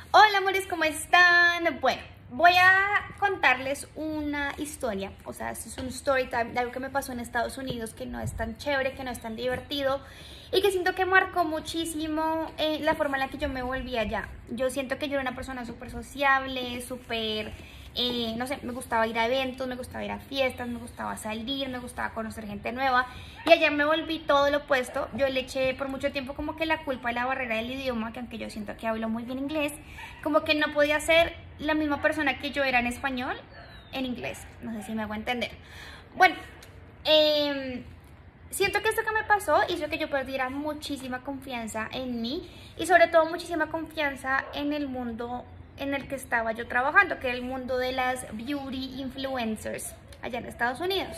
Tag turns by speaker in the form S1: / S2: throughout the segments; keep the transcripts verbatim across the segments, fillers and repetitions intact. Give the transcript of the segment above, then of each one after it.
S1: Hola amores, ¿cómo están? Bueno, voy a contarles una historia, o sea, esto es un story time de algo que me pasó en Estados Unidos que no es tan chévere, que no es tan divertido y que siento que marcó muchísimo eh, la forma en la que yo me volví allá. Yo siento que yo era una persona súper sociable, súper... Eh, no sé, me gustaba ir a eventos, me gustaba ir a fiestas, me gustaba salir, me gustaba conocer gente nueva. Y allá me volví todo lo opuesto. Yo le eché por mucho tiempo como que la culpa a la barrera del idioma, que aunque yo siento que hablo muy bien inglés, como que no podía ser la misma persona que yo era en español, en inglés. No sé si me hago entender. Bueno, eh, siento que esto que me pasó hizo que yo perdiera muchísima confianza en mí y sobre todo muchísima confianza en el mundo en el que estaba yo trabajando, que era el mundo de las beauty influencers allá en Estados Unidos.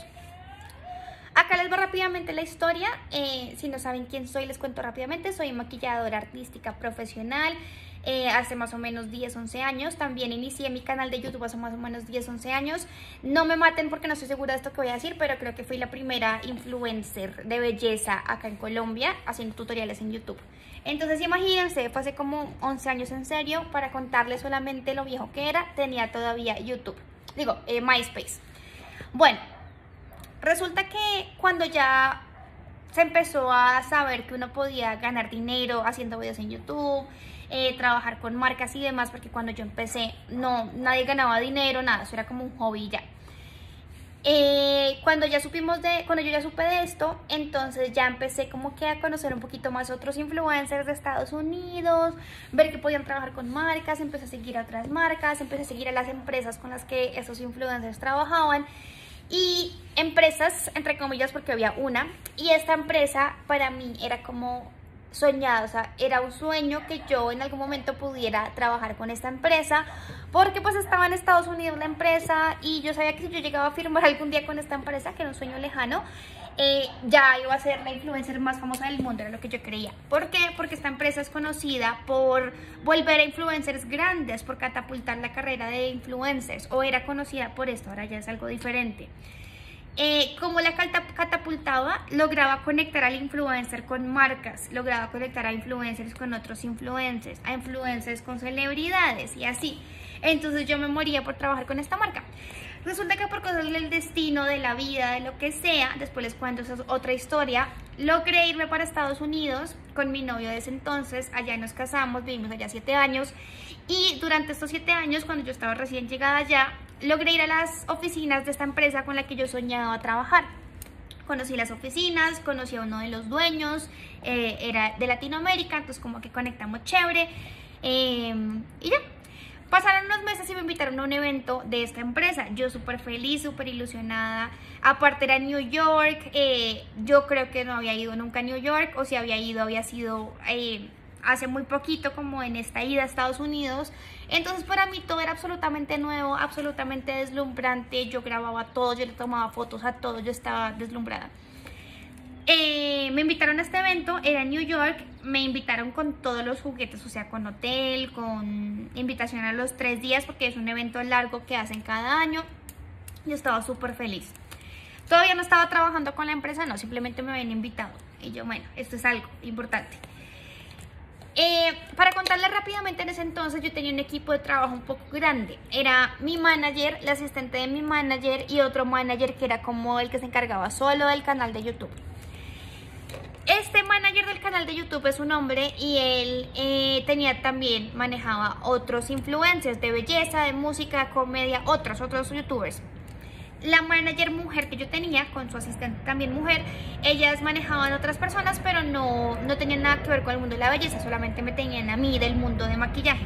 S1: Acá les va rápidamente la historia. Eh, si no saben quién soy, les cuento rápidamente. Soy maquilladora artística profesional. Eh, hace más o menos diez, once años. También inicié mi canal de YouTube hace más o menos diez, once años. No me maten porque no estoy segura de esto que voy a decir, pero creo que fui la primera influencer de belleza acá en Colombia haciendo tutoriales en YouTube. Entonces imagínense, fue hace como once años en serio. Para contarles solamente lo viejo que era, tenía todavía YouTube. Digo, eh, MySpace. Bueno, resulta que cuando ya se empezó a saber que uno podía ganar dinero haciendo videos en YouTube, eh, trabajar con marcas y demás, porque cuando yo empecé no, nadie ganaba dinero, nada, eso era como un hobby ya. Eh, cuando ya supimos de, cuando yo ya supe de esto, entonces ya empecé como que a conocer un poquito más otros influencers de Estados Unidos, ver que podían trabajar con marcas, empecé a seguir a otras marcas, empecé a seguir a las empresas con las que esos influencers trabajaban. Y empresas, entre comillas, porque había una, y esta empresa para mí era como soñada, o sea, era un sueño que yo en algún momento pudiera trabajar con esta empresa, porque pues estaba en Estados Unidos la empresa y yo sabía que si yo llegaba a firmar algún día con esta empresa, que era un sueño lejano, eh, ya iba a ser la influencer más famosa del mundo, era lo que yo creía. ¿Por qué? Porque esta empresa es conocida por volver a influencers grandes, por catapultar la carrera de influencers, o era conocida por esto, ahora ya es algo diferente. Eh, como la catapultaba, lograba conectar al influencer con marcas, lograba conectar a influencers con otros influencers, a influencers con celebridades y así. Entonces yo me moría por trabajar con esta marca. Resulta que por cosas del destino, de la vida, de lo que sea, después les cuento, esa es otra historia, logré irme para Estados Unidos con mi novio de ese entonces. Allá nos casamos, vivimos allá siete años y durante estos siete años, cuando yo estaba recién llegada allá, logré ir a las oficinas de esta empresa con la que yo soñaba trabajar. Conocí las oficinas, conocí a uno de los dueños, eh, era de Latinoamérica, entonces como que conectamos chévere, eh, y ya. Pasaron unos meses y me invitaron a un evento de esta empresa. Yo súper feliz, súper ilusionada. Aparte era en New York. Eh, yo creo que no había ido nunca a New York. O si había ido, había sido eh, hace muy poquito, como en esta ida a Estados Unidos. Entonces para mí todo era absolutamente nuevo, absolutamente deslumbrante. Yo grababa todo, yo le tomaba fotos a todo, yo estaba deslumbrada. Eh, me invitaron a este evento, era en New York, me invitaron con todos los juguetes, o sea, con hotel, con invitación a los tres días, porque es un evento largo que hacen cada año. Yo estaba súper feliz. Todavía no estaba trabajando con la empresa, no, simplemente me habían invitado. Y yo, bueno, esto es algo importante. Eh, para contarles rápidamente, en ese entonces yo tenía un equipo de trabajo un poco grande. Era mi manager, la asistente de mi manager y otro manager que era como el que se encargaba solo del canal de YouTube. Este manager del canal de YouTube es un hombre y él eh, tenía también, manejaba otros influencers de belleza, de música, comedia, otros, otros youtubers. La manager mujer que yo tenía, con su asistente también mujer, ellas manejaban otras personas, pero no, no tenían nada que ver con el mundo de la belleza, solamente me tenían a mí del mundo de maquillaje.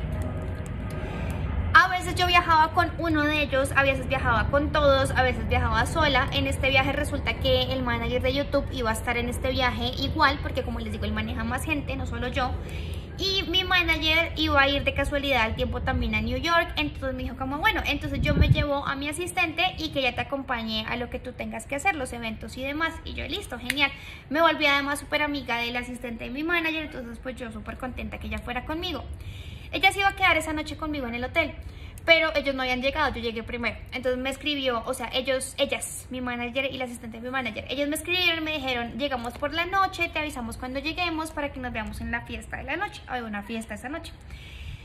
S1: A veces yo viajaba con uno de ellos, a veces viajaba con todos, a veces viajaba sola. En este viaje resulta que el manager de YouTube iba a estar en este viaje igual, porque como les digo, él maneja más gente, no solo yo. Y mi manager iba a ir de casualidad al tiempo también a New York, entonces me dijo como, bueno, entonces yo me llevo a mi asistente y que ella te acompañe a lo que tú tengas que hacer, los eventos y demás. Y yo, listo, genial. Me volví además súper amiga del asistente de mi manager, entonces pues yo súper contenta que ella fuera conmigo. Ella se iba a quedar esa noche conmigo en el hotel, pero ellos no habían llegado, yo llegué primero. Entonces me escribió, o sea, ellos, ellas, mi manager y la asistente de mi manager, ellos me escribieron y me dijeron, llegamos por la noche, te avisamos cuando lleguemos para que nos veamos en la fiesta de la noche. Había una fiesta esa noche.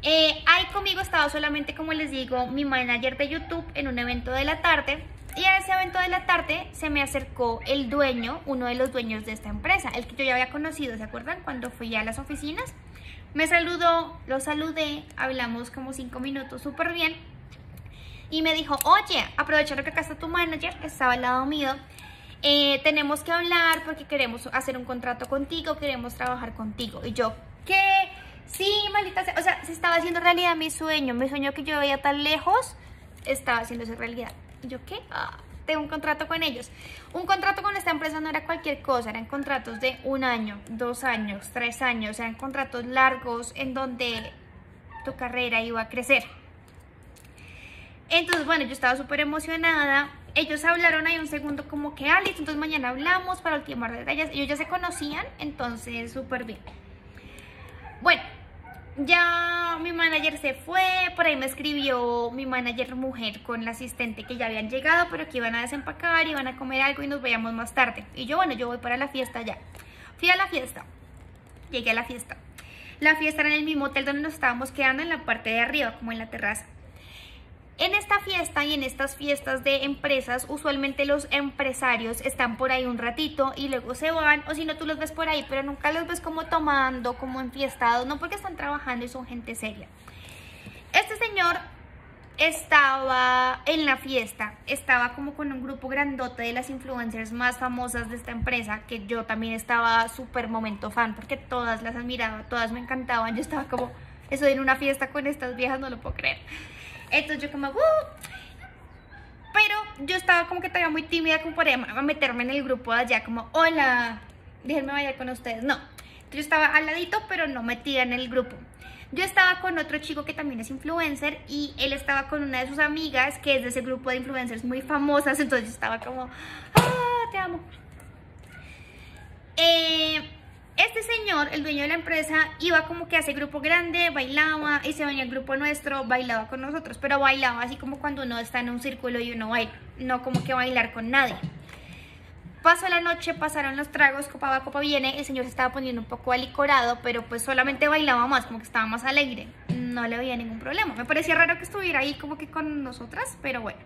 S1: Eh, ahí conmigo estaba solamente, como les digo, mi manager de YouTube en un evento de la tarde. Y a ese evento de la tarde se me acercó el dueño, uno de los dueños de esta empresa, el que yo ya había conocido, ¿se acuerdan? Cuando fui a las oficinas. Me saludó, lo saludé, hablamos como cinco minutos súper bien. Y me dijo, oye, aprovechando que acá está tu manager, que estaba al lado mío, eh, tenemos que hablar porque queremos hacer un contrato contigo, queremos trabajar contigo. Y yo, ¿qué? Sí, maldita sea. O sea, se estaba haciendo realidad mi sueño, mi sueño que yo veía tan lejos, estaba haciéndose realidad. Y yo, ¿qué? Ah, tengo un contrato con ellos. Un contrato con esta empresa no era cualquier cosa, eran contratos de un año, dos años, tres años, eran contratos largos en donde tu carrera iba a crecer. Entonces, bueno, yo estaba súper emocionada. Ellos hablaron ahí un segundo como que, ah, listo, entonces mañana hablamos para ultimar detalles. Ellos ya se conocían, entonces súper bien. Bueno, ya mi manager se fue, por ahí me escribió mi manager mujer con la asistente que ya habían llegado, pero que iban a desempacar, iban a comer algo y nos veíamos más tarde. Y yo, bueno, yo voy para la fiesta ya. Fui a la fiesta, llegué a la fiesta. La fiesta era en el mismo hotel donde nos estábamos quedando, en la parte de arriba, como en la terraza. En esta fiesta y en estas fiestas de empresas, usualmente los empresarios están por ahí un ratito y luego se van, o si no tú los ves por ahí, pero nunca los ves como tomando, como enfiestados, no, porque están trabajando y son gente seria. Este señor estaba en la fiesta, estaba como con un grupo grandote de las influencers más famosas de esta empresa, que yo también estaba súper momento fan, porque todas las admiraba, todas me encantaban, yo estaba como, estoy en una fiesta con estas viejas, no lo puedo creer. Entonces yo como, uh, pero yo estaba como que todavía muy tímida como para meterme en el grupo de allá, como, hola, déjenme vaya con ustedes, no. Entonces yo estaba al ladito, pero no metida en el grupo. Yo estaba con otro chico que también es influencer y él estaba con una de sus amigas que es de ese grupo de influencers muy famosas, entonces yo estaba como, ah, te amo. Eh... Este señor, el dueño de la empresa, iba como que a ese grupo grande, bailaba, y se venía el grupo nuestro, bailaba con nosotros, pero bailaba así como cuando uno está en un círculo y uno baila, no como que bailar con nadie. Pasó la noche, pasaron los tragos, copa va, copa viene, el señor se estaba poniendo un poco alicorado, pero pues solamente bailaba más, como que estaba más alegre, no le veía ningún problema. Me parecía raro que estuviera ahí como que con nosotras, pero bueno.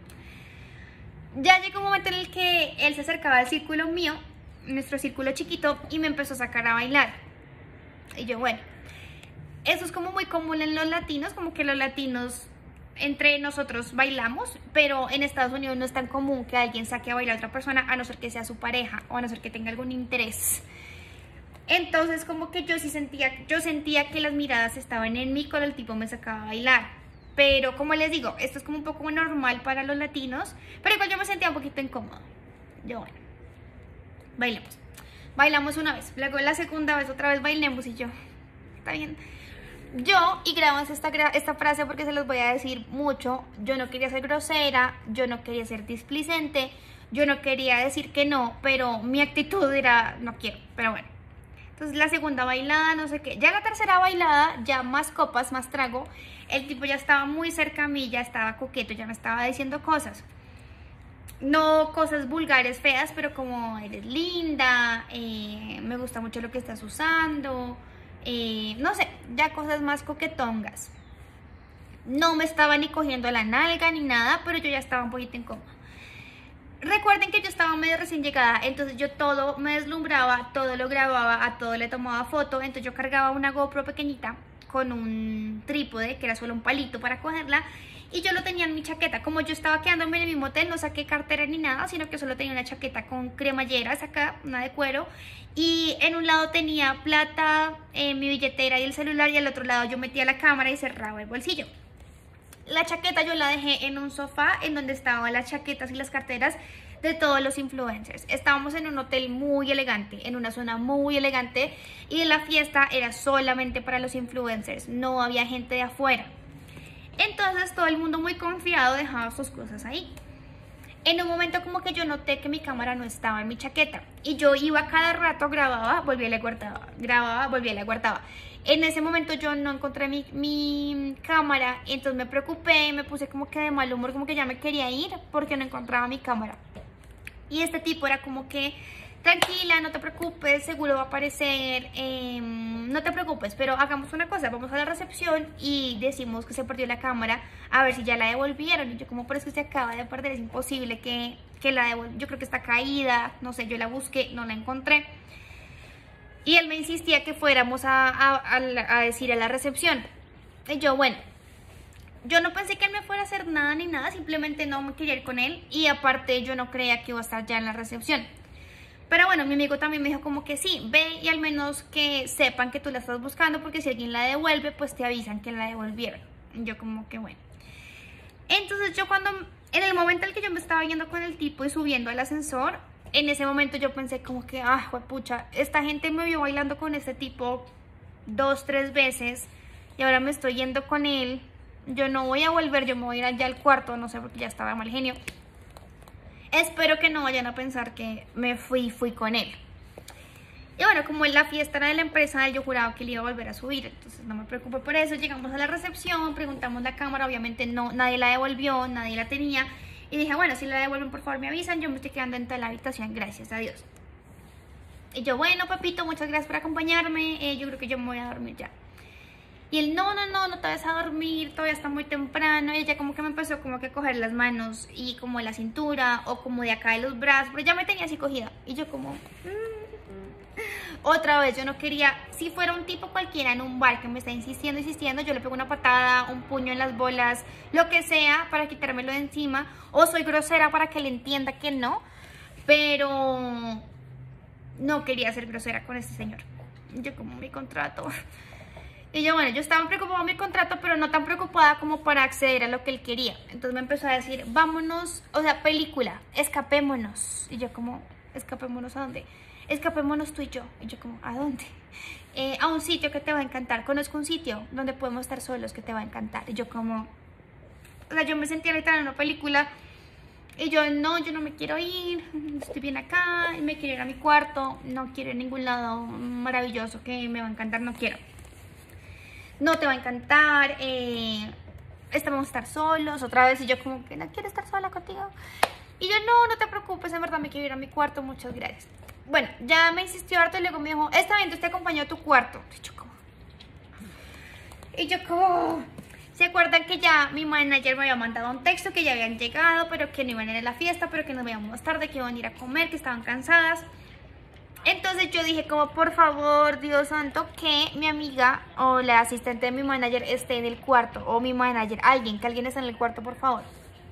S1: Ya llegó un momento en el que él se acercaba al círculo mío, nuestro círculo chiquito, y me empezó a sacar a bailar. Y yo, bueno, eso es como muy común en los latinos, como que los latinos entre nosotros bailamos, pero en Estados Unidos no es tan común que alguien saque a bailar a otra persona, a no ser que sea su pareja o a no ser que tenga algún interés. Entonces como que yo sí sentía, yo sentía que las miradas estaban en mí cuando el tipo me sacaba a bailar. Pero como les digo, esto es como un poco normal para los latinos, pero igual yo me sentía un poquito incómoda. Yo, bueno, bailemos. Bailamos una vez, luego la segunda vez otra vez bailemos y yo, está bien. Yo, y grabamos esta, esta frase porque se los voy a decir mucho, yo no quería ser grosera, yo no quería ser displicente, yo no quería decir que no, pero mi actitud era, no quiero, pero bueno. Entonces la segunda bailada, no sé qué, ya la tercera bailada, ya más copas, más trago, el tipo ya estaba muy cerca a mí, ya estaba coqueto, ya me estaba diciendo cosas. No cosas vulgares, feas, pero como eres linda, eh, me gusta mucho lo que estás usando, eh, no sé, ya cosas más coquetongas. No me estaba ni cogiendo la nalga ni nada, pero yo ya estaba un poquito incómoda. Recuerden que yo estaba medio recién llegada, entonces yo todo me deslumbraba, todo lo grababa, a todo le tomaba foto, entonces yo cargaba una GoPro pequeñita con un trípode, que era solo un palito para cogerla, y yo lo tenía en mi chaqueta. Como yo estaba quedándome en el mismo hotel, no saqué cartera ni nada, sino que solo tenía una chaqueta con cremalleras acá, una de cuero, y en un lado tenía plata, eh, mi billetera y el celular, y al otro lado yo metía la cámara y cerraba el bolsillo. La chaqueta yo la dejé en un sofá en donde estaban las chaquetas y las carteras de todos los influencers. Estábamos en un hotel muy elegante, en una zona muy elegante, y la fiesta era solamente para los influencers, no había gente de afuera. Entonces todo el mundo muy confiado dejaba sus cosas ahí. En un momento como que yo noté que mi cámara no estaba en mi chaqueta, y yo iba cada rato, grababa, volvía y la guardaba, grababa, volvía y la guardaba. En ese momento yo no encontré mi, mi cámara, entonces me preocupé, me puse como que de mal humor, como que ya me quería ir porque no encontraba mi cámara. Y este tipo era como que tranquila, no te preocupes, seguro va a aparecer, eh, no te preocupes, pero hagamos una cosa, vamos a la recepción y decimos que se perdió la cámara, a ver si ya la devolvieron. Y yo como, pero es que se acaba de perder, es imposible que, que la devuelvan, yo creo que está caída, no sé, yo la busqué, no la encontré. Y él me insistía que fuéramos a, a, a, a decir a la recepción. Y yo, bueno, yo no pensé que él me fuera a hacer nada ni nada, simplemente no me quería ir con él. Y aparte yo no creía que iba a estar ya en la recepción. Pero bueno, mi amigo también me dijo como que sí, ve y al menos que sepan que tú la estás buscando, porque si alguien la devuelve, pues te avisan que la devolvieron. Y yo como que bueno. Entonces yo cuando, en el momento en el que yo me estaba yendo con el tipo y subiendo al ascensor, en ese momento yo pensé como que, ah, pucha, esta gente me vio bailando con este tipo dos, tres veces y ahora me estoy yendo con él. Yo no voy a volver, yo me voy a ir allá al cuarto, no sé, porque ya estaba mal genio. Espero que no vayan a pensar que me fui, fui con él. Y bueno, como en la fiesta era de la empresa, yo juraba que él iba a volver a subir, entonces no me preocupé por eso. Llegamos a la recepción, preguntamos la cámara, obviamente no, nadie la devolvió, nadie la tenía. Y dije, bueno, si la devuelven, por favor me avisan, yo me estoy quedando en toda la habitación, gracias a Dios. Y yo, bueno, papito, muchas gracias por acompañarme, eh, yo creo que yo me voy a dormir ya. Y él, no, no, no, no te vas a dormir, todavía está muy temprano. Y ella como que me empezó como que a coger las manos y como de la cintura o como de acá de los brazos, pero ya me tenía así cogida. Y yo como... Otra vez, yo no quería, si fuera un tipo cualquiera en un bar que me está insistiendo, insistiendo, yo le pego una patada, un puño en las bolas, lo que sea para quitármelo de encima, o soy grosera para que le entienda que no, pero no quería ser grosera con este señor. Yo como mi contrato. Y yo, bueno, yo estaba preocupada por mi contrato, pero no tan preocupada como para acceder a lo que él quería. Entonces me empezó a decir, vámonos, o sea, película, escapémonos. Y yo como, ¿escapémonos a dónde? Escapémonos tú y yo. Y yo como, ¿a dónde? Eh, a un sitio que te va a encantar. Conozco un sitio donde podemos estar solos que te va a encantar. Y yo como, o sea, yo me sentía literal en una película. Y yo, no, yo no me quiero ir, estoy bien acá, me quiero ir a mi cuarto, no quiero ir a ningún lado maravilloso que me va a encantar, no quiero. No te va a encantar, eh, vamos a estar solos otra vez. Y yo como que no quiero estar sola contigo. Y yo, no, no te preocupes, en verdad me quiero ir a mi cuarto, muchas gracias. Bueno, ya me insistió harto y luego me dijo, está bien, te acompañó a tu cuarto. Y yo como... Y yo como... ¿Se acuerdan que ya mi manager me había mandado un texto que ya habían llegado, pero que no iban a ir a la fiesta, pero que nos veíamos más tarde, que iban a ir a comer, que estaban cansadas? Entonces yo dije como, por favor, Dios santo, que mi amiga o la asistente de mi manager esté en el cuarto, o mi manager, alguien, que alguien esté en el cuarto, por favor.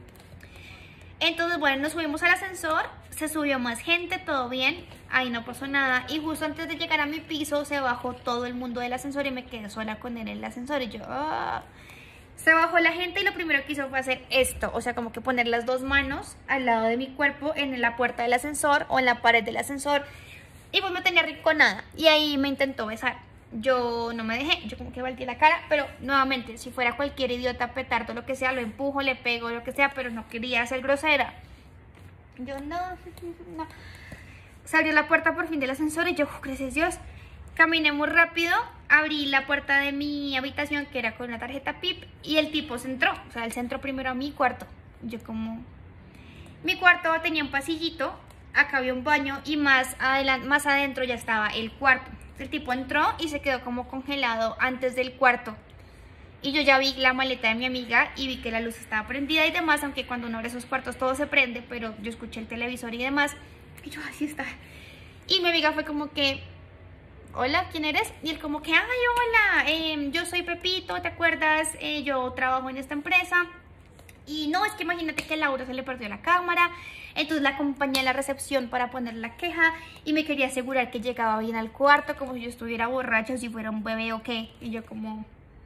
S1: Entonces, bueno, nos subimos al ascensor, se subió más gente, todo bien, ahí no pasó nada. Y justo antes de llegar a mi piso, se bajó todo el mundo del ascensor y me quedé sola con él en el ascensor. Y yo, ah... Se bajó la gente y lo primero que hizo fue hacer esto, o sea, como que poner las dos manos al lado de mi cuerpo en la puerta del ascensor o en la pared del ascensor. Y pues me tenía rinconada y ahí me intentó besar. Yo no me dejé, yo como que volteé la cara, pero nuevamente, si fuera cualquier idiota, petardo, lo que sea, lo empujo, le pego, lo que sea, pero no quería ser grosera. Yo no, no. Se abrió la puerta por fin del ascensor y yo, oh, gracias Dios. Caminé muy rápido, abrí la puerta de mi habitación que era con una tarjeta P I P y el tipo se entró, o sea, él se entró primero a mi cuarto. Yo como... Mi cuarto tenía un pasillito, acá había un baño y más, adelante, más adentro ya estaba el cuarto. El tipo entró y se quedó como congelado antes del cuarto. Y yo ya vi la maleta de mi amiga y vi que la luz estaba prendida y demás, aunque cuando uno abre esos cuartos todo se prende, pero yo escuché el televisor y demás. Y yo, así está. Y mi amiga fue como que... Hola, ¿quién eres? Y él como que, ay, hola, eh, yo soy Pepito, ¿te acuerdas? Eh, yo trabajo en esta empresa. Y no, es que imagínate que a Laura se le perdió la cámara. Entonces la acompañé a la recepción para poner la queja. Y me quería asegurar que llegaba bien al cuarto, como si yo estuviera borracha, si fuera un bebé o qué. Y yo como...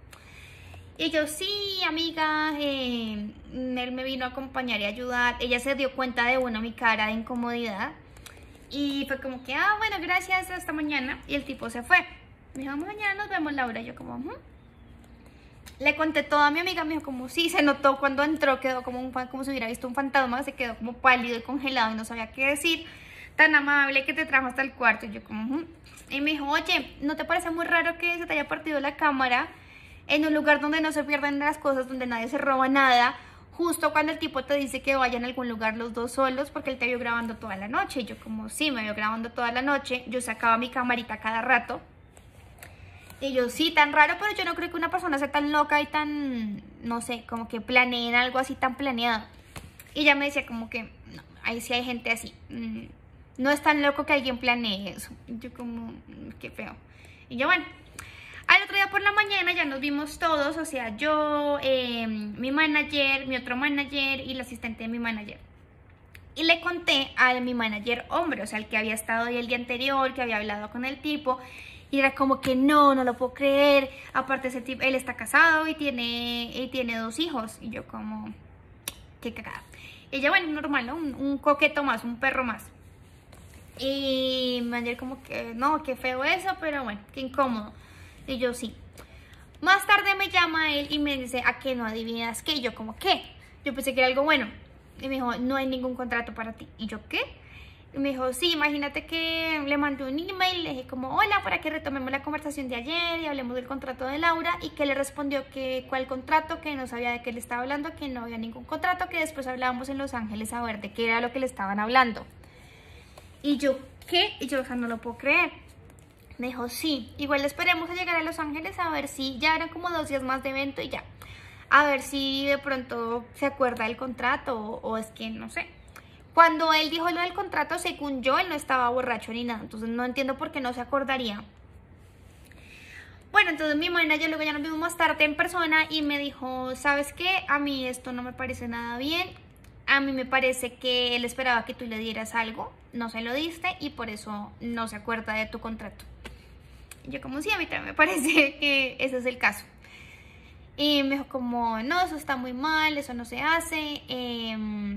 S1: Y yo, sí, amiga, eh, él me vino a acompañar y ayudar. Ella se dio cuenta de una mi cara de incomodidad. Y fue como que, ah, bueno, gracias, hasta mañana. Y el tipo se fue. Me dijo, mañana nos vemos, Laura. Y yo como, uh-huh. Le conté todo a mi amiga, me dijo como, sí, se notó cuando entró, quedó como, un, como si hubiera visto un fantasma, se quedó como pálido y congelado y no sabía qué decir. Tan amable que te trajo hasta el cuarto. Y yo como, uh-huh. Y me dijo, oye, ¿no te parece muy raro que se te haya partido la cámara en un lugar donde no se pierden las cosas, donde nadie se roba nada? justo cuando el tipo te dice que vayan a algún lugar los dos solos porque él te vio grabando toda la noche. Y yo como, sí, me vio grabando toda la noche. Yo sacaba mi camarita cada rato. Y yo, sí, tan raro, pero yo no creo que una persona sea tan loca y tan, no sé, como que planeen algo así tan planeado. Y ella me decía como que, no, ahí sí hay gente así. No es tan loco que alguien planee eso. Y yo como, qué feo. Y yo, bueno, al otro día por la mañana ya nos vimos todos, o sea, yo, eh, mi manager, mi otro manager y la asistente de mi manager. Y le conté a mi manager hombre, o sea, el que había estado ahí el día anterior, que había hablado con el tipo. Y era como que no, no lo puedo creer. Aparte ese tipo, él está casado y tiene, y tiene dos hijos. Y yo como, qué cagada. Y ella, bueno, normal, ¿no? Un, un coqueto más, un perro más. Y mi manager como que, no, qué feo eso, pero bueno, qué incómodo. Y yo, sí. Más tarde me llama él y me dice, ¿a qué no adivinas qué? Y yo como, ¿qué? Yo pensé que era algo bueno. Y me dijo, no hay ningún contrato para ti. Y yo, ¿qué? Y me dijo, sí, imagínate que le mandé un email, le dije como, hola, para que retomemos la conversación de ayer y hablemos del contrato de Laura, y que le respondió que cuál contrato, que no sabía de qué le estaba hablando, que no había ningún contrato, que después hablábamos en Los Ángeles a ver de qué era lo que le estaban hablando. Y yo, ¿qué? Y yo, o sea, no lo puedo creer. Me dijo, sí, igual esperemos a llegar a Los Ángeles a ver si, ya eran como dos días más de evento y ya, a ver si de pronto se acuerda del contrato o, o es que no sé. Cuando él dijo lo del contrato, según yo, él no estaba borracho ni nada. Entonces no entiendo por qué no se acordaría. Bueno, entonces mi manager luego ya nos vimos más tarde en persona y me dijo, ¿sabes qué? A mí esto no me parece nada bien. A mí me parece que él esperaba que tú le dieras algo. No se lo diste y por eso no se acuerda de tu contrato. Y yo como, sí, a mí también me parece que ese es el caso. Y me dijo como, no, eso está muy mal, eso no se hace. Eh...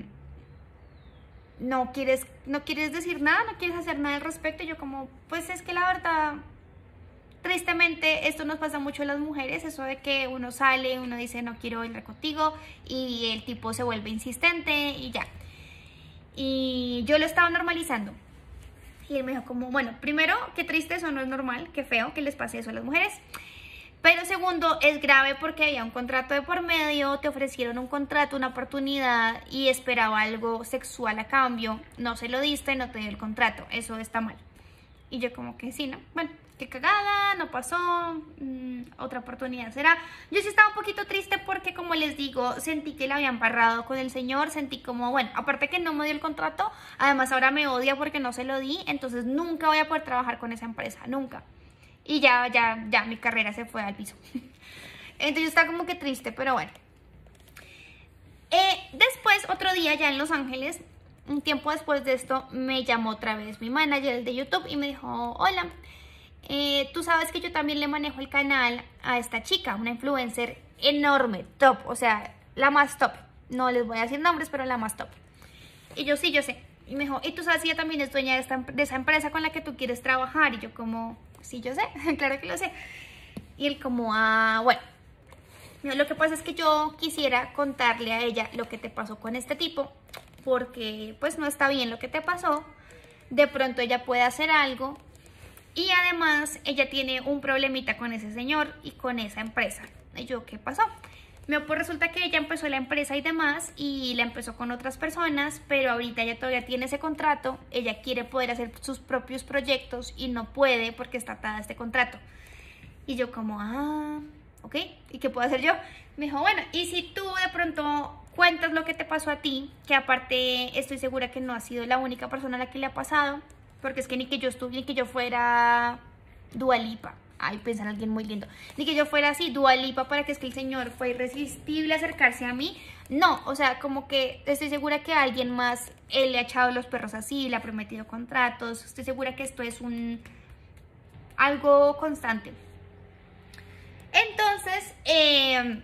S1: no quieres, no quieres decir nada, no quieres hacer nada al respecto. Y yo como, pues es que la verdad, tristemente esto nos pasa mucho a las mujeres, eso de que uno sale, uno dice no quiero bailar contigo y el tipo se vuelve insistente y ya. Y yo lo estaba normalizando. Y él me dijo como, bueno, primero, qué triste, eso no es normal, qué feo que les pase eso a las mujeres. Pero segundo, es grave porque había un contrato de por medio, te ofrecieron un contrato, una oportunidad y esperaba algo sexual a cambio. No se lo diste, no te dio el contrato. Eso está mal. Y yo como que sí, ¿no? Bueno, qué cagada, no pasó, mmm, otra oportunidad será. Yo sí estaba un poquito triste porque, como les digo, sentí que la habían barrado con el señor. Sentí como, bueno, aparte que no me dio el contrato, además ahora me odia porque no se lo di. Entonces nunca voy a poder trabajar con esa empresa, nunca. Y ya, ya, ya mi carrera se fue al piso. Entonces yo estaba como que triste, pero bueno. Eh, después, otro día ya en Los Ángeles, un tiempo después de esto, me llamó otra vez mi manager, el de YouTube, y me dijo, hola, eh, tú sabes que yo también le manejo el canal a esta chica, una influencer enorme, top, o sea, la más top. No les voy a decir nombres, pero la más top. Y yo, sí, yo sé. Y me dijo, ¿y tú sabes si ella también es dueña de, esta, de esa empresa con la que tú quieres trabajar? Y yo como, sí, yo sé, claro que lo sé. Y él como, ah, bueno. Lo que pasa es que yo quisiera contarle a ella lo que te pasó con este tipo, porque pues no está bien lo que te pasó. De pronto ella puede hacer algo. Y además ella tiene un problemita con ese señor y con esa empresa. Y yo, ¿qué pasó? Me, pues resulta que ella empezó la empresa y demás y la empezó con otras personas, pero ahorita ella todavía tiene ese contrato, ella quiere poder hacer sus propios proyectos y no puede porque está atada a este contrato. Y yo como, ah, ok, ¿y qué puedo hacer yo? Me dijo, bueno, y si tú de pronto cuentas lo que te pasó a ti, que aparte estoy segura que no has sido la única persona a la que le ha pasado, porque es que ni que yo estuviera, ni que yo fuera Dua Lipa. Ay, pensar en alguien muy lindo. Ni que yo fuera así, Dua Lipa, para que es que el señor fue irresistible acercarse a mí. No, o sea, como que estoy segura que a alguien más él le ha echado los perros así, le ha prometido contratos. Estoy segura que esto es un algo constante. Entonces, eh,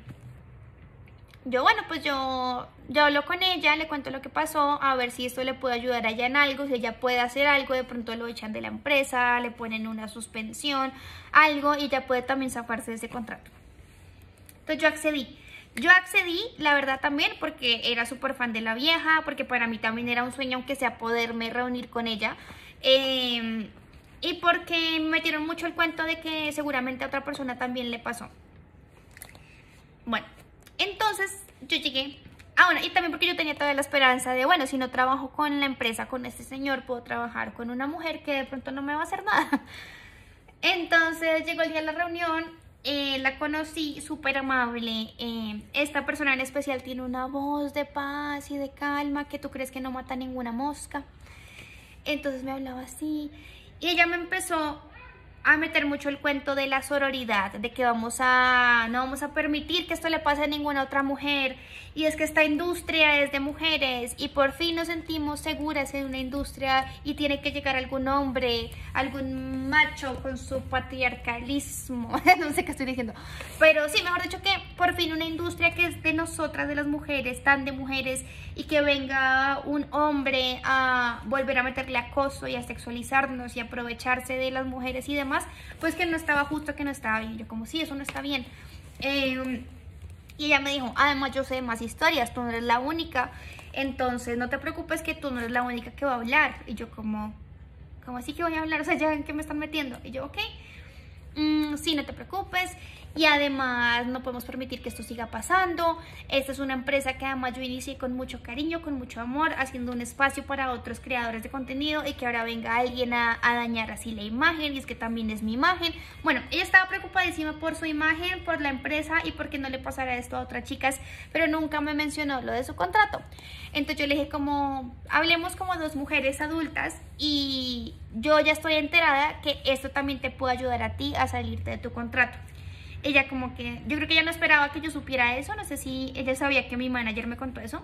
S1: yo, bueno, pues yo, yo hablo con ella, le cuento lo que pasó, a ver si esto le puede ayudar a ella en algo, si ella puede hacer algo, de pronto lo echan de la empresa, le ponen una suspensión, algo, y ella puede también zafarse de ese contrato. Entonces yo accedí. Yo accedí, la verdad también, porque era súper fan de la vieja, porque para mí también era un sueño, aunque sea poderme reunir con ella. Eh, y porque me metieron mucho el cuento de que seguramente a otra persona también le pasó. Bueno. Entonces yo llegué, Ah, bueno, y también porque yo tenía toda la esperanza de, bueno, si no trabajo con la empresa, con este señor, puedo trabajar con una mujer que de pronto no me va a hacer nada. Entonces llegó el día de la reunión, eh, la conocí, súper amable. Eh, esta persona en especial tiene una voz de paz y de calma que tú crees que no mata ninguna mosca. Entonces me hablaba así y ella me empezó a meter mucho el cuento de la sororidad, de que vamos a, no vamos a permitir que esto le pase a ninguna otra mujer, y es que esta industria es de mujeres y por fin nos sentimos seguras en una industria y tiene que llegar algún hombre, algún macho con su patriarcalismo, no sé qué estoy diciendo, pero sí, mejor dicho, que por fin una industria que es de nosotras, de las mujeres, tan de mujeres, y que venga un hombre a volver a meterle acoso y a sexualizarnos y aprovecharse de las mujeres y demás, pues que no estaba justo, que no estaba bien. Yo como, sí, eso no está bien. Eh, y ella me dijo, además yo sé más historias, tú no eres la única, entonces no te preocupes que tú no eres la única que va a hablar. Y yo como, ¿cómo así que voy a hablar? O sea, ¿ya en qué me están metiendo? Y yo, ok, mm, sí, no te preocupes. Y además no podemos permitir que esto siga pasando. Esta es una empresa que además yo inicié con mucho cariño, con mucho amor, haciendo un espacio para otros creadores de contenido, y que ahora venga alguien a, a dañar así la imagen, y es que también es mi imagen. Bueno, ella estaba preocupadísima por su imagen, por la empresa y por que no le pasara esto a otras chicas, pero nunca me mencionó lo de su contrato. Entonces yo le dije como, hablemos como dos mujeres adultas y yo ya estoy enterada que esto también te puede ayudar a ti a salirte de tu contrato. Ella como que, yo creo que ella no esperaba que yo supiera eso, no sé si ella sabía que mi manager me contó eso.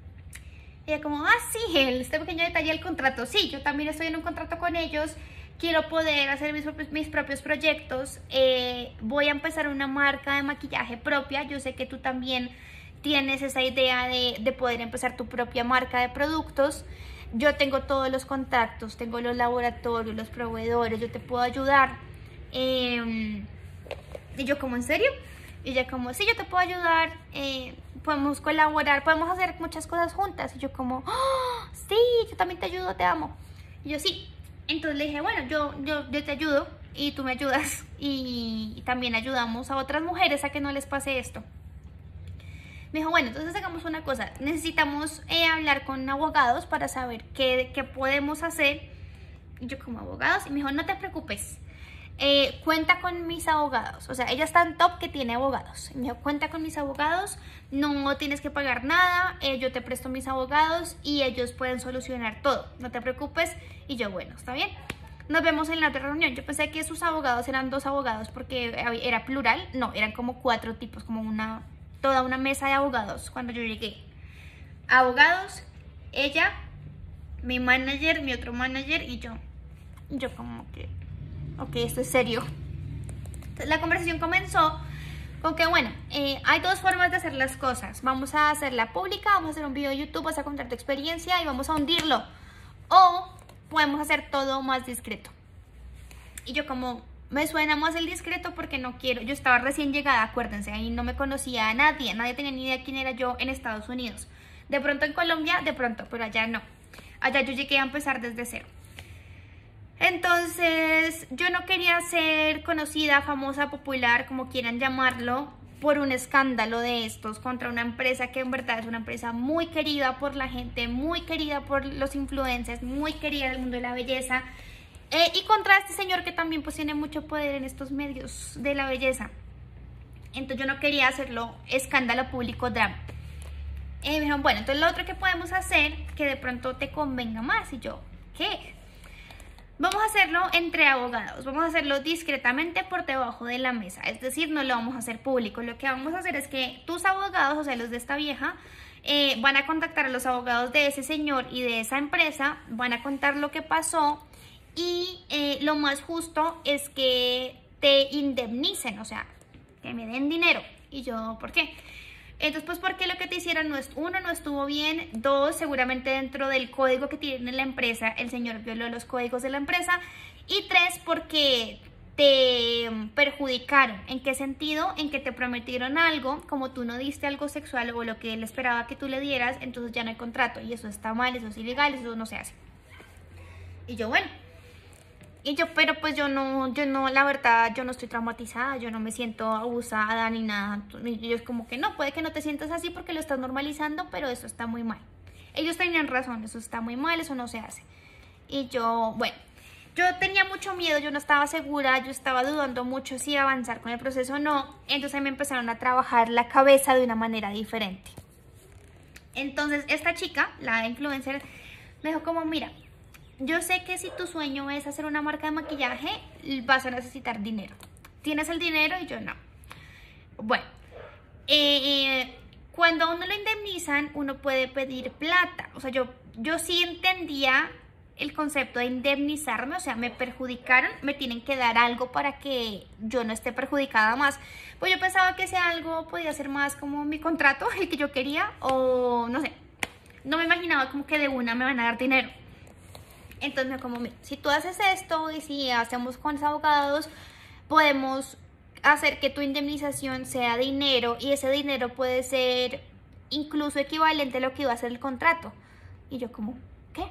S1: Ella como, ah, sí, este pequeño detalle del contrato, sí, yo también estoy en un contrato con ellos, quiero poder hacer mis propios, mis propios proyectos, eh, voy a empezar una marca de maquillaje propia, yo sé que tú también tienes esa idea de, de poder empezar tu propia marca de productos, yo tengo todos los contactos, tengo los laboratorios, los proveedores, yo te puedo ayudar. Eh, Y yo como, ¿en serio? Y ella como, sí, yo te puedo ayudar, eh, podemos colaborar, podemos hacer muchas cosas juntas. Y yo como, oh, sí, yo también te ayudo, te amo. Y yo, sí. Entonces le dije, bueno, yo, yo, yo te ayudo y tú me ayudas. Y, y también ayudamos a otras mujeres a que no les pase esto. Me dijo, bueno, entonces hagamos una cosa. Necesitamos eh, hablar con abogados para saber qué, qué podemos hacer. Y yo como, abogados. Y me dijo, no te preocupes. Eh, cuenta con mis abogados, o sea, ella está en top que tiene abogados. Me dijo, cuenta con mis abogados, no tienes que pagar nada, eh, yo te presto mis abogados y ellos pueden solucionar todo, no te preocupes. Y yo, bueno, está bien, nos vemos en la otra reunión. Yo pensé que sus abogados eran dos abogados porque era plural, no, eran como cuatro tipos, como una, toda una mesa de abogados. Cuando yo llegué, abogados, ella, mi manager, mi otro manager y yo. Yo como que, ok, esto es serio. Entonces, la conversación comenzó con que, bueno, eh, hay dos formas de hacer las cosas. Vamos a hacerla pública, vamos a hacer un video de YouTube, vas a contar tu experiencia y vamos a hundirlo. O podemos hacer todo más discreto. Y yo como, me suena más el discreto porque no quiero, yo estaba recién llegada, acuérdense, ahí no me conocía a nadie, nadie tenía ni idea quién era yo en Estados Unidos. De pronto en Colombia, de pronto, pero allá no. Allá yo llegué a empezar desde cero. Entonces, yo no quería ser conocida, famosa, popular, como quieran llamarlo, por un escándalo de estos contra una empresa que en verdad es una empresa muy querida por la gente, muy querida por los influencers, muy querida del mundo de la belleza, eh, y contra este señor que también pues tiene mucho poder en estos medios de la belleza. Entonces yo no quería hacerlo escándalo público, drama. Y me dijeron, bueno, entonces lo otro que podemos hacer que de pronto te convenga más. Y yo, ¿qué? Vamos a hacerlo entre abogados, vamos a hacerlo discretamente por debajo de la mesa, es decir, no lo vamos a hacer público. Lo que vamos a hacer es que tus abogados, o sea, los de esta vieja, eh, van a contactar a los abogados de ese señor y de esa empresa, van a contar lo que pasó y eh, lo más justo es que te indemnicen, o sea, que me den dinero. Y yo, ¿por qué? Entonces, pues porque lo que te hicieron, no es, uno, no estuvo bien, dos, seguramente dentro del código que tiene la empresa, el señor violó los códigos de la empresa, y tres, porque te perjudicaron. ¿En qué sentido? En que te prometieron algo, como tú no diste algo sexual o lo que él esperaba que tú le dieras, entonces ya no hay contrato, y eso está mal, eso es ilegal, eso no se hace. Y yo, bueno, Y yo, pero pues yo no, yo no, la verdad, yo no estoy traumatizada, yo no me siento abusada ni nada. Y ellos como que no, puede que no te sientas así porque lo estás normalizando, pero eso está muy mal. Ellos tenían razón, eso está muy mal, eso no se hace. Y yo, bueno, yo tenía mucho miedo, yo no estaba segura, yo estaba dudando mucho si avanzar con el proceso o no. Entonces me empezaron a trabajar la cabeza de una manera diferente. Entonces esta chica, la influencer, me dijo como, mira, yo sé que si tu sueño es hacer una marca de maquillaje, vas a necesitar dinero. ¿Tienes el dinero? Y yo no. Bueno, eh, cuando a uno lo indemnizan, uno puede pedir plata. O sea, yo, yo sí entendía el concepto de indemnizarme, o sea, me perjudicaron, me tienen que dar algo para que yo no esté perjudicada más. Pues yo pensaba que ese algo podía ser más como mi contrato, el que yo quería, o no sé, no me imaginaba como que de una me van a dar dinero. Entonces, como, mira, si tú haces esto y si hacemos con los abogados, podemos hacer que tu indemnización sea dinero y ese dinero puede ser incluso equivalente a lo que iba a ser el contrato. Y yo como, ¿qué?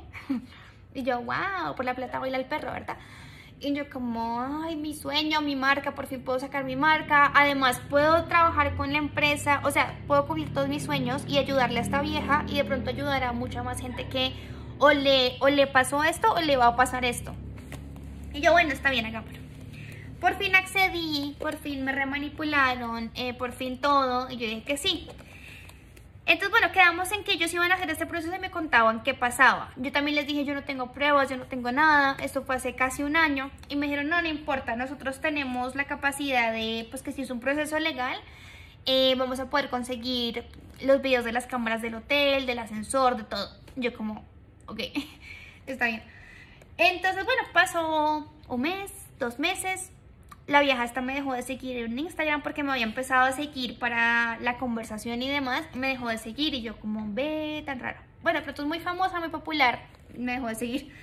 S1: Y yo, wow, por la plata baila el perro, ¿verdad? Y yo como, ay, mi sueño, mi marca, por fin puedo sacar mi marca. Además, puedo trabajar con la empresa, o sea, puedo cumplir todos mis sueños y ayudarle a esta vieja y de pronto ayudar a mucha más gente que o le, o le pasó esto o le va a pasar esto. Y yo, bueno, está bien, hagámoslo. Por fin accedí, por fin me remanipularon, eh, por fin todo, y yo dije que sí. Entonces, bueno, quedamos en que ellos iban a hacer este proceso y me contaban qué pasaba. Yo también les dije, yo no tengo pruebas, yo no tengo nada. Esto fue hace casi un año. Y me dijeron, no, no importa, nosotros tenemos la capacidad de, pues que si es un proceso legal, eh, vamos a poder conseguir los videos de las cámaras del hotel, del ascensor, de todo. Yo como, ok, está bien. Entonces, bueno, pasó un mes, dos meses. La vieja esta me dejó de seguir en Instagram porque me había empezado a seguir para la conversación y demás. Me dejó de seguir y yo como, ve, tan raro. Bueno, pero tú es muy famosa, muy popular. Me dejó de seguir.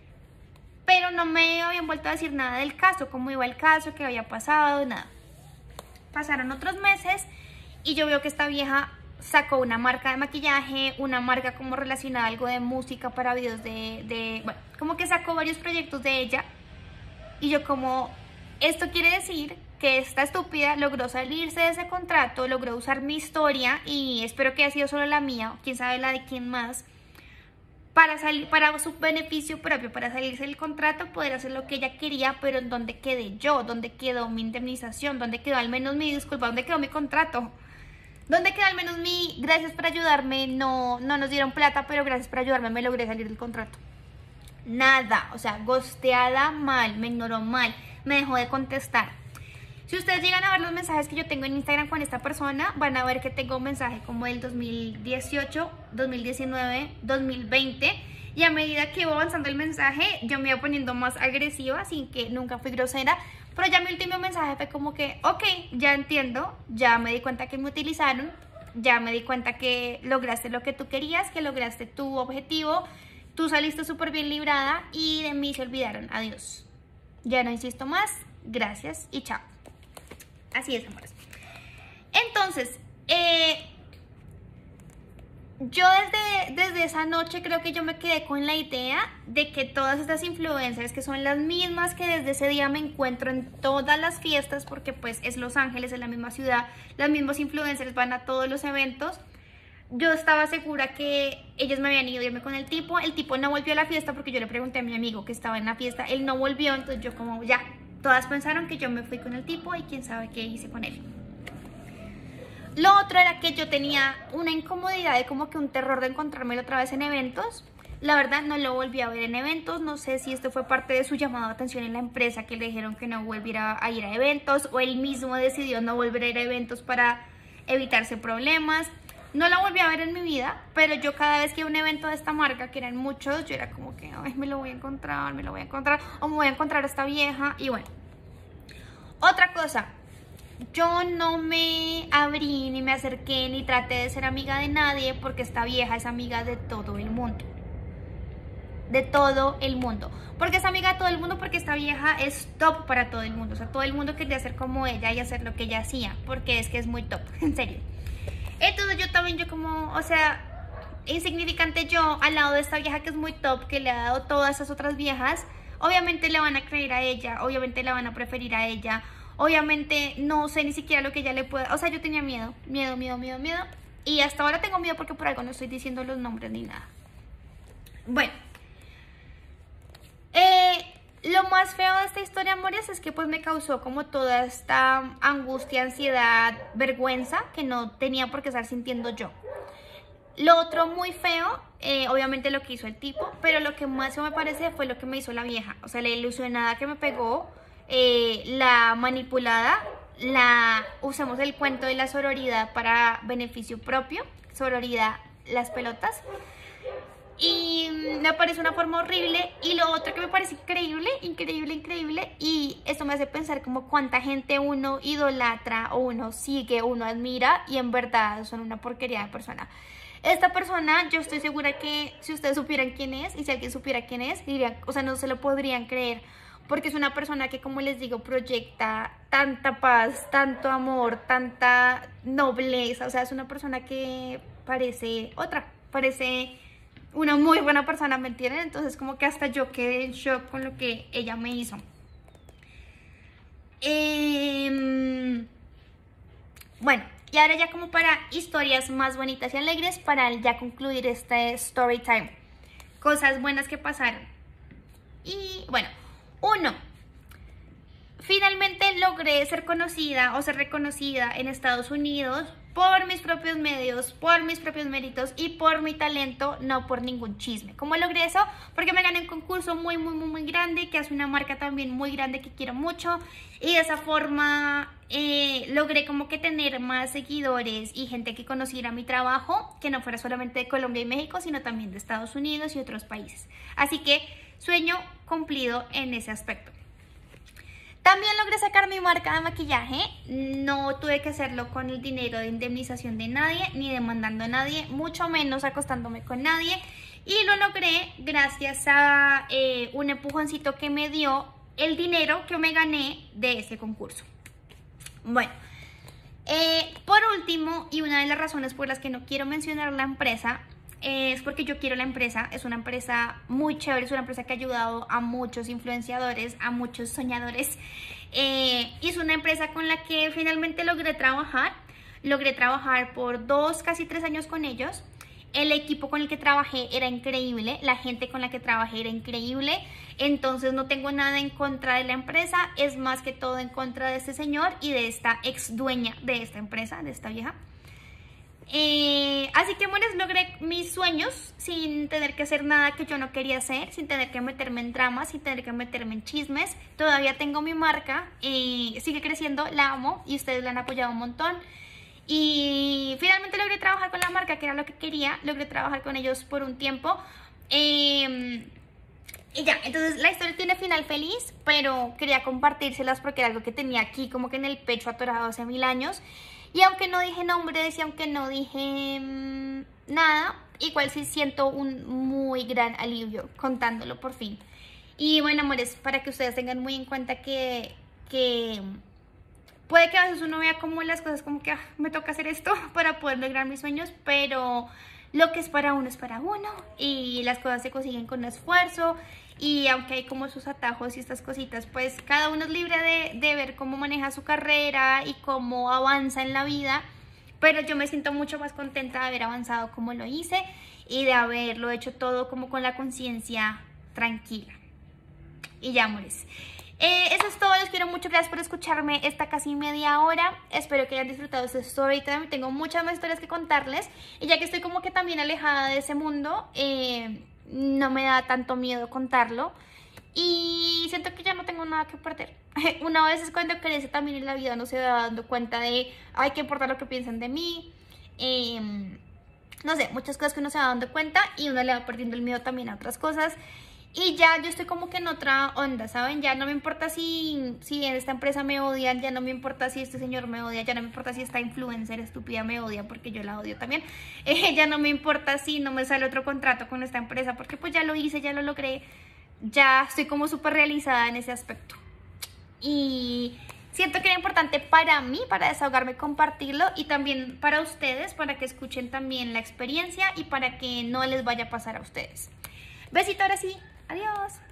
S1: Pero no me habían vuelto a decir nada del caso, cómo iba el caso, qué había pasado, nada. Pasaron otros meses y yo veo que esta vieja sacó una marca de maquillaje, una marca como relacionada a algo de música para videos de, de... Bueno, como que sacó varios proyectos de ella. Y yo como... Esto quiere decir que esta estúpida logró salirse de ese contrato, logró usar mi historia y espero que haya sido solo la mía, quién sabe la de quién más, para salir, para su beneficio propio, para salirse del contrato, poder hacer lo que ella quería, pero ¿en dónde quedé yo? ¿Dónde quedó mi indemnización? ¿Dónde quedó al menos mi disculpa? ¿Dónde quedó mi contrato? ¿Dónde quedó al menos mi gracias por ayudarme? No, no nos dieron plata, pero gracias por ayudarme me logré salir del contrato. Nada, o sea, ghosteada mal, me ignoró mal. Me dejó de contestar. Si ustedes llegan a ver los mensajes que yo tengo en Instagram con esta persona, van a ver que tengo un mensaje como del dos mil dieciocho, dos mil diecinueve, dos mil veinte. Y a medida que iba avanzando el mensaje, yo me iba poniendo más agresiva, sin que nunca fui grosera. Pero ya mi último mensaje fue como que, ok, ya entiendo, ya me di cuenta que me utilizaron, ya me di cuenta que lograste lo que tú querías, que lograste tu objetivo, tú saliste súper bien librada y de mí se olvidaron. Adiós. Ya no insisto más, gracias y chao. Así es, amores. Entonces, eh, yo desde, desde esa noche creo que yo me quedé con la idea de que todas estas influencers, que son las mismas que desde ese día me encuentro en todas las fiestas, porque pues es Los Ángeles, es la misma ciudad, las mismas influencers van a todos los eventos. Yo estaba segura que ellos me habían ido a irme con el tipo. El tipo no volvió a la fiesta porque yo le pregunté a mi amigo que estaba en la fiesta. Él no volvió, entonces yo como ya. Todas pensaron que yo me fui con el tipo y quién sabe qué hice con él. Lo otro era que yo tenía una incomodidad de como que un terror de encontrármelo otra vez en eventos. La verdad no lo volví a ver en eventos. No sé si esto fue parte de su llamado de atención en la empresa que le dijeron que no volviera a ir a eventos. O él mismo decidió no volver a ir a eventos para evitarse problemas. No la volví a ver en mi vida, pero yo cada vez que iba a un evento de esta marca, que eran muchos, yo era como que, ay, me lo voy a encontrar, me lo voy a encontrar, o me voy a encontrar a esta vieja, y bueno. Otra cosa, yo no me abrí, ni me acerqué, ni traté de ser amiga de nadie, porque esta vieja es amiga de todo el mundo. De todo el mundo. Porque es amiga de todo el mundo, porque esta vieja es top para todo el mundo. O sea, todo el mundo quería ser como ella y hacer lo que ella hacía, porque es que es muy top, en serio. Entonces yo también, yo como, o sea, insignificante yo al lado de esta vieja que es muy top, que le ha dado todas esas otras viejas, obviamente le van a creer a ella, obviamente la van a preferir a ella, obviamente no sé ni siquiera lo que ella le pueda, o sea, yo tenía miedo, miedo, miedo, miedo, miedo, y hasta ahora tengo miedo porque por algo no estoy diciendo los nombres ni nada. Bueno, eh, lo más feo de esta historia, amores, es que pues me causó como toda esta angustia, ansiedad, vergüenza que no tenía por qué estar sintiendo yo. Lo otro muy feo, eh, obviamente lo que hizo el tipo, pero lo que más me parece fue lo que me hizo la vieja. O sea, la ilusionada que me pegó, eh, la manipulada, la usamos el cuento de la sororidad para beneficio propio, sororidad, las pelotas. Y me parece una forma horrible. Y lo otro que me parece increíble, increíble, increíble, y esto me hace pensar como cuánta gente uno idolatra o uno sigue, uno admira, y en verdad son una porquería de persona. Esta persona, yo estoy segura que si ustedes supieran quién es, y si alguien supiera quién es, dirían, o sea, no se lo podrían creer, porque es una persona que, como les digo, proyecta tanta paz, tanto amor, tanta nobleza. O sea, es una persona que parece otra, parece una muy buena persona, ¿me entienden? Entonces como que hasta yo quedé en shock con lo que ella me hizo. Eh, bueno, y ahora ya como para historias más bonitas y alegres, para ya concluir este story time. Cosas buenas que pasaron. Y bueno, uno, finalmente logré ser conocida o ser reconocida en Estados Unidos por mis propios medios, por mis propios méritos y por mi talento, no por ningún chisme. ¿Cómo logré eso? Porque me gané un concurso muy, muy, muy, muy grande, que hace una marca también muy grande que quiero mucho, y de esa forma eh, logré como que tener más seguidores y gente que conociera mi trabajo, que no fuera solamente de Colombia y México, sino también de Estados Unidos y otros países. Así que sueño cumplido en ese aspecto. También logré sacar mi marca de maquillaje. No tuve que hacerlo con el dinero de indemnización de nadie, ni demandando a nadie, mucho menos acostándome con nadie. Y lo logré gracias a eh, un empujoncito que me dio el dinero que me gané de ese concurso. Bueno, eh, por último, y una de las razones por las que no quiero mencionar la empresa, es porque yo quiero la empresa. Es una empresa muy chévere, es una empresa que ha ayudado a muchos influenciadores, a muchos soñadores. Eh, y es una empresa con la que finalmente logré trabajar. Logré trabajar por dos, casi tres años con ellos. El equipo con el que trabajé era increíble, la gente con la que trabajé era increíble. Entonces no tengo nada en contra de la empresa, es más que todo en contra de este señor y de esta ex dueña de esta empresa, de esta vieja. Eh, así que, bueno, logré mis sueños sin tener que hacer nada que yo no quería hacer, sin tener que meterme en dramas, sin tener que meterme en chismes. Todavía tengo mi marca, eh, sigue creciendo, la amo y ustedes la han apoyado un montón. Y finalmente logré trabajar con la marca, que era lo que quería. Logré trabajar con ellos por un tiempo. Eh, y ya, entonces la historia tiene final feliz, pero quería compartírselas porque era algo que tenía aquí como que en el pecho atorado hace mil años. Y aunque no dije nombres y aunque no dije mmm, nada, igual sí siento un muy gran alivio contándolo por fin. Y bueno, amores, para que ustedes tengan muy en cuenta que, que puede que a veces uno vea como las cosas como que ah, me toca hacer esto para poder lograr mis sueños, pero lo que es para uno es para uno y las cosas se consiguen con esfuerzo. Y aunque hay como sus atajos y estas cositas, pues cada uno es libre de, de ver cómo maneja su carrera y cómo avanza en la vida. Pero yo me siento mucho más contenta de haber avanzado como lo hice y de haberlo hecho todo como con la conciencia tranquila. Y ya, amores. Eh, eso es todo, les quiero mucho, gracias por escucharme esta casi media hora. Espero que hayan disfrutado este story time. Tengo muchas más historias que contarles. Y ya que estoy como que también alejada de ese mundo, eh... no me da tanto miedo contarlo y siento que ya no tengo nada que perder. Una vez es cuando crece también en la vida, no se va dando cuenta de hay que importar lo que piensan de mí, eh, no sé, muchas cosas que uno se va dando cuenta y uno le va perdiendo el miedo también a otras cosas. Y ya yo estoy como que en otra onda, ¿saben? Ya no me importa si, si en esta empresa me odian, ya no me importa si este señor me odia, ya no me importa si esta influencer estúpida me odia, porque yo la odio también. Eh, ya no me importa si no me sale otro contrato con esta empresa, porque pues ya lo hice, ya lo logré. Ya estoy como súper realizada en ese aspecto. Y siento que era importante para mí, para desahogarme, compartirlo, y también para ustedes, para que escuchen también la experiencia y para que no les vaya a pasar a ustedes. Besito, ahora sí. Adiós.